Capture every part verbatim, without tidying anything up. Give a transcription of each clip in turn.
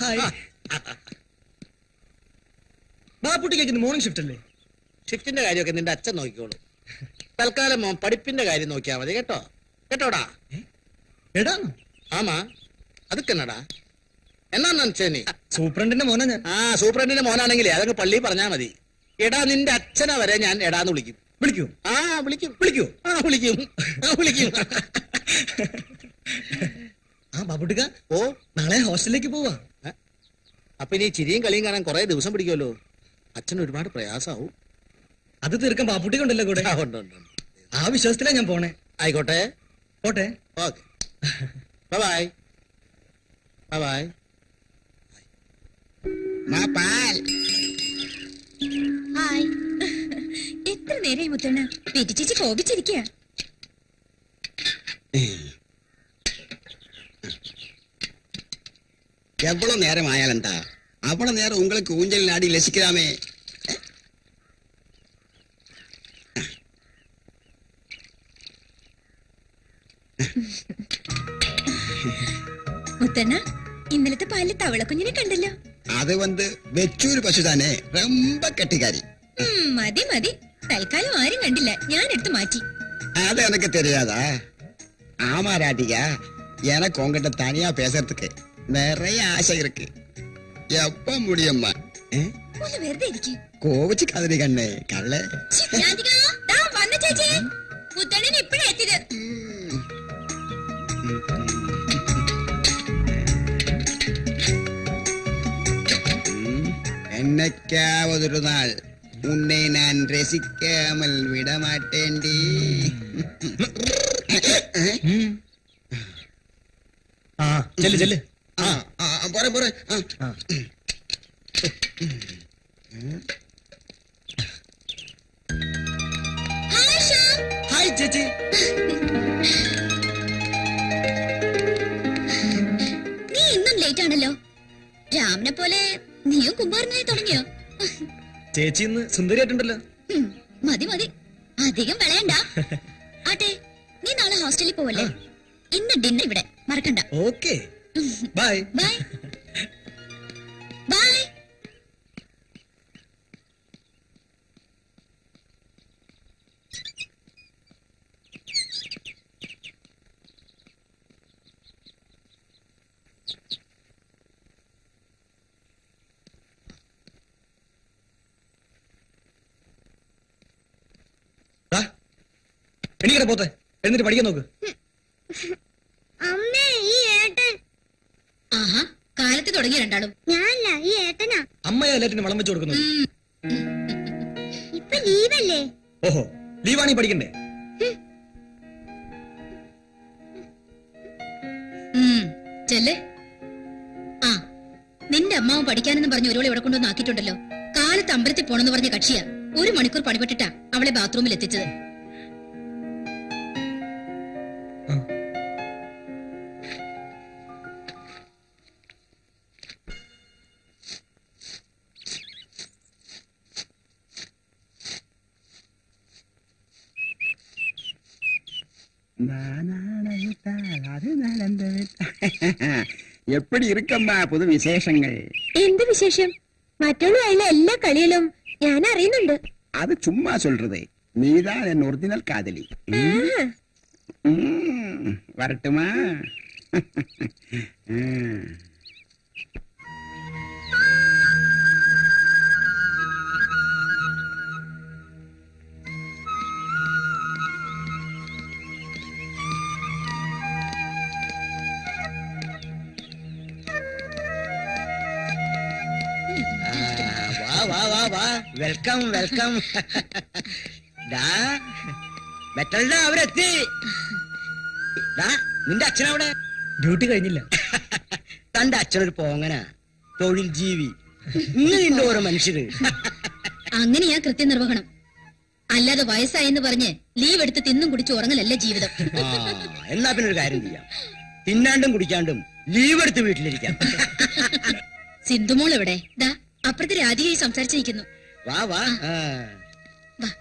Hi. ബാപ്പുട്ടിക്ക് morning shift അല്ലേ? ഷിഫ്റ്റിന്റെ കാര്യമൊക്കെ നിന്റെ അച്ഛൻ നോക്കിക്കോളൂ. തൽക്കാലം മോൻ പഠിപ്പിന്റെ കാര്യം നോക്കിയാ മതി കേട്ടോ. കേട്ടോടാ? എടാന്ന്? ആമാ, അതൊക്കെ എന്നടാ എന്നാ സൂപ്രണ്ടിന്റെ മോനാ ഞാൻ. ആ സൂപ്രണ്ടിന്റെ മോനാണെങ്കിലേ അതൊക്കെ പള്ളി പറഞ്ഞാ മതി. എടാ നിന്റെ അച്ഛനെ വരെ ഞാൻ എടാന്ന് വിളിക്കും. വിളിക്കൂ? ആ വിളിക്കും. വിളിക്കൂ? ആ വിളിക്കും. ആ വിളിക്കും. ആ ബാബുട്ടിക്ക, ഓ നാളെ ഹോസ്റ്റലിലേക്ക് പോവാ. അപ്പൊ ഇനി ചിരിയും കളിയും കാണാൻ കുറെ ദിവസം പിടിക്കുമല്ലോ. അച്ഛന് ഒരുപാട് പ്രയാസാവും. അത് തീർക്കാൻ ബാപ്പുട്ടിക്ക് ഉണ്ടല്ലോ കൂടെ. ആ വിശ്വാസത്തിലാ ഞാൻ പോണേ. ആയിക്കോട്ടെ, പോട്ടെ. Okay, bye bye bye. Hi. എത്ര നേരമായി മുത്തണ്ണ? പീറ്റി ചേച്ചി കോപിച്ചിരിക്കുക. எவ்வளவு நேரம் ஆயாலண்டா? அவ்வளவு நேரம் உங்களுக்கு ஊஞ்சல் நாடி லசிக்கலாமே. മുത്തണ്ണ, ഇന്നലത്തെ പാലിൽ തവളക്കുഞ്ഞിനെ കണ്ടല്ലോ. அது வந்து வெச்சூர் பசுதானே, ரொம்ப கெட்டிக்காரி. മതി മതി, തൽക്കാലം ആരും കണ്ടില്ല, ഞാൻ എടുത്ത് മാറ്റി. அது எனக்கு தெரியாதா? ஆமா ராட்டிகா, எனக்கு உங்ககிட்ட தனியா பேசுறதுக்கு நிறைய ஆசை இருக்கு. எப்ப முடியும்மா? ഒന്ന് വെറുതെ ഇരിക്കും. കോവിച്ച് കതിരി കണ്ണേ കള്ളേ. വന്ന ചേച്ചി, മുത്തണ്ണൻ ഇപ്പഴേ എത്തിയത്. എന്നൊരു നാൾ ഉന്നെ ഞാൻ രസിക്കാമൽ വിടമാട്ടേണ്ടി. ആ ചെല്ല് ചെല്ല്. പോരെ പോരെ. ഹായ് ചേച്ചി. നീ ഇന്നും ലേറ്റ് ആണല്ലോ. രാമനെ പോലെ നീയും കുമാരനായി തുടങ്ങിയോ? ചേച്ചി ഇന്ന് സുന്ദരിയായിട്ടുണ്ടല്ലോ. മതി മതി, അധികം വിളയണ്ട. ആട്ടെ, നീ നാളെ ഹോസ്റ്റലിൽ പോവല്ലേ? ഇന്ന് ഡിന്നർ ഇവിടെ മറക്കണ്ട. Okay, bye bye bye. എണീക്കട്ടെ പോത്തെ, എന്നിട്ട് പഠിക്കാൻ നോക്ക്. അമ്മേ, ഈ ഏട്ടൻ. ആഹാ, കാലത്ത് തുടങ്ങിയ രണ്ടാളും. ഞാനല്ല, ഈ ഏട്ടനാ. അമ്മയെ എല്ലാറ്റിനും വളം വെച്ച് കൊടുക്കുന്നത്. ഇപ്പൊ ലീവല്ലേ? ഓഹോ, ലീവാണീ പഠിക്കണ്ടേ? ചെല്ലേ. ആ, നിന്റെ അമ്മാവും പഠിക്കാനെന്ന് പറഞ്ഞ് ഒരുവളെ ഇവിടെ കൊണ്ടുവന്ന് ആക്കിയിട്ടുണ്ടല്ലോ. കാലത്ത് അമ്പലത്തിൽ പോണെന്ന് പറഞ്ഞ കക്ഷിയാ. ഒരു മണിക്കൂർ പണിപ്പെട്ടിട്ടാ അവളെ ബാത്റൂമിൽ എത്തിച്ചത്. எப்படி இருக்கம்மா புது விசேஷங்கள்? എന്ത് വിശേഷം? മറ്റുള്ള എല്ലാ കളിയിലും ഞാൻ അറിയുന്നുണ്ട്. அது சும்மா சொல்றது. நீதான் என் ஒரிஜினல் காதலி. வரட்டுமா? വാ വാ വാ, വെൽക്കം വെൽക്കം. അവരെത്തി. നിന്റെ അച്ഛനവിടെ? ഡ്യൂട്ടി കഴിഞ്ഞില്ല. തന്റെ അച്ഛനൊരു പോങ്ങനാ, തൊഴിൽ ജീവി. ഇങ്ങനെ ഓരോ മനുഷ്യര്. അങ്ങനെയാ കൃത്യനിർവഹണം. അല്ലാതെ വയസ്സായെന്ന് പറഞ്ഞ് ലീവ് എടുത്ത് തിന്നും കുടിച്ച് ഉറങ്ങലല്ല ജീവിതം. എന്നാ പിന്നെ ഒരു കാര്യം ചെയ്യാം, തിന്നാണ്ടും കുടിക്കാണ്ടും ലീവ് എടുത്ത് വീട്ടിലിരിക്കാം. സിന്ധുമോൾ എവിടെ? ദാ അപ്പുറത്തെ രാധികയായി സംസാരിച്ചിരിക്കുന്നു. വാ വാ. വാ.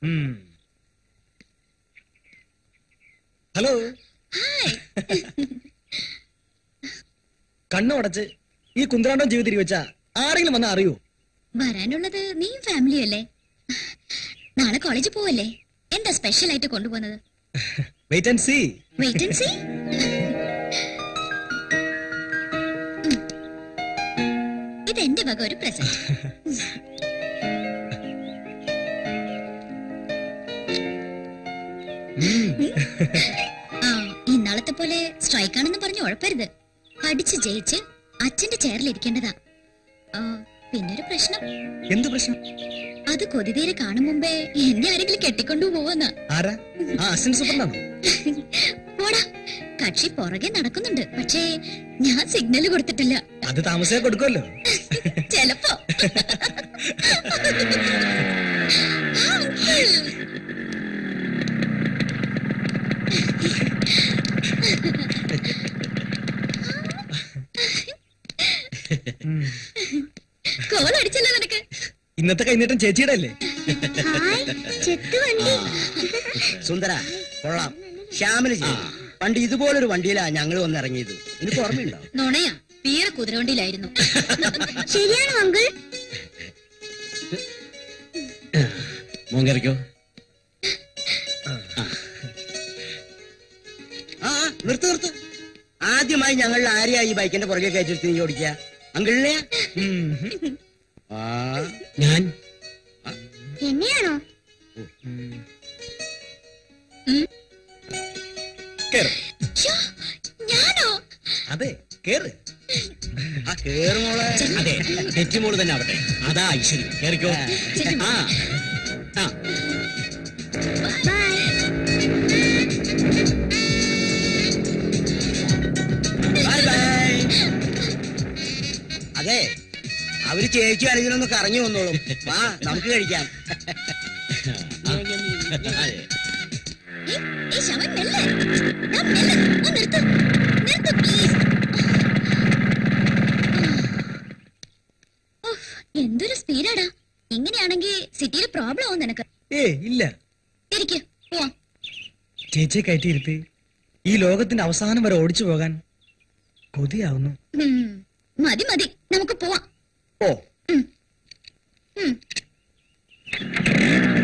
ഹലോ. കണ്ണുടച്ച് ഈ കുന്ത്രാണ്ടം ജീവിതം തിരിവെച്ചാ ആരെങ്കിലും വന്നാ അറിയോ? വരാനുള്ളത് നീയും ഫാമിലിയും അല്ലേ? നാളെ കോളേജിൽ പോവല്ലേ? എന്താ സ്പെഷ്യൽ ആയിട്ട് കൊണ്ടുപോകുന്നത്? Wait and see. Wait and see. ഇതെന്റെ വക ഒരു പ്രസന്റ്. ആ ഇന്നാളത്തെ പോലെ സ്ട്രൈക്ക് ആണെന്ന് പറഞ്ഞ് ഉഴപ്പരുത്. പഠിച്ച് ജയിച്ച് അച്ഛന്റെ ചെയറിൽ ഇരിക്കേണ്ടതാ. പിന്നൊരു പ്രശ്നം. എന്ത് പ്രശ്നം? അത് കൊതിതീരെ കാണും മുമ്പേ എന്നെ ആരെങ്കിലും കെട്ടിക്കൊണ്ടു പോവെന്നാ. ആരാ? ആ അസിസ്റ്റന്റ് സൂപ്രണ്ടാണോ? പോടാ, കക്ഷി പുറകെ നടക്കുന്നുണ്ട്. പക്ഷേ ഞാൻ സിഗ്നൽ കൊടുത്തിട്ടില്ല. അത് താമസിയാ കൊടുക്കുമല്ലോ. ചെലപ്പോ. കോളടിച്ചല്ലോ നിനക്ക്. ഇന്നത്തെ കൈനീട്ടം ചേച്ചിയുടെ അല്ലേ? സുന്ദര കൊള്ളാം. ശ്യാമല ചെയ്തു. പണ്ട് ഇതുപോലൊരു വണ്ടിയിലാ ഞങ്ങൾ വന്നിറങ്ങിയത്. എനിക്ക് ഓർമ്മയുണ്ടോ? നുണയാ, പീറ കുതിരവണ്ടിയിലായിരുന്നു. ശരിയാണോ അങ്കിൾ? മോങ്കറിക്കോ. ആ നിർത്ത് നിർത്ത്. ആദ്യമായി ഞങ്ങളിൽ ആരെയാ ഈ ബൈക്കിന്റെ പുറകെ കയറ്റിട്ട് നീ ഓടിക്കുക? അങ്കിളിനെയാ? ഞാൻ എന്നെയാണോ? ഞാനോ? അതെ, കേറ്. ആ കേറുമോളെ. അതെ, തെറ്റിമോള് തന്നെ ആവട്ടെ. അതാ ഐശ്വര്യം. കേറിക്കോ. ആ ആ അതെ, അവര് ചേച്ചി അല്ലെങ്കിലൊന്ന് കറങ്ങി വന്നോളും. വാ നമുക്ക് കഴിക്കാം. എന്തൊരു സ്പീഡാടാ. ഇങ്ങനെയാണെങ്കിൽ സിറ്റിയിൽ പ്രോബ്ലം ആവും നിനക്ക്. ഏ ഇല്ല. ഇരിക്ക്, പോവാം. ചേച്ചിയെ കയറ്റിയിരുത്തി ഈ ലോകത്തിന്റെ അവസാനം വരെ ഓടിച്ചു പോകാൻ കൊതിയാവുന്നു. മതി മതി, നമുക്ക് പോവാം. ഓ ഉം. ഉം.